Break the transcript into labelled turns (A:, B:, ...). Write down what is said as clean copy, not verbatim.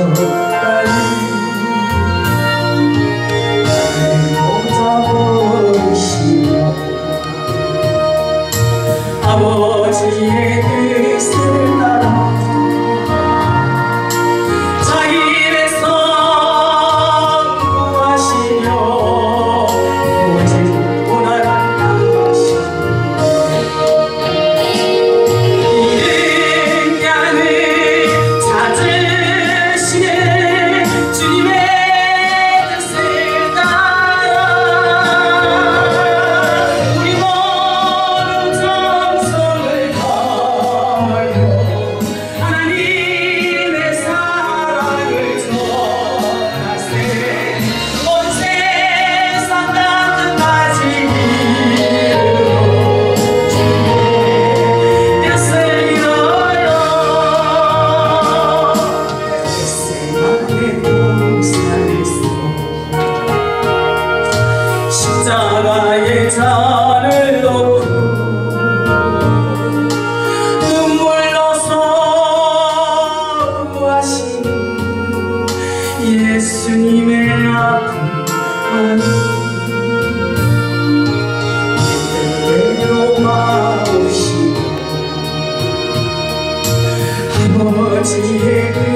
A: 아버지의 뜻을 따라 자기를 선고하시며 오직 원하는 것이 이른 양을 찾으시네 주님의 뜻을 따라 우리 모두 정성을 다하여 하나님의 사랑을 전하세 온 세상 땅끝까지 이르러 주님의 뜻을 이루려 겟세마네 동산에서 십자가의 잔을 놓고 눈물로 선고하신 예수님의 아픔만 이대로 마오시고 아버지의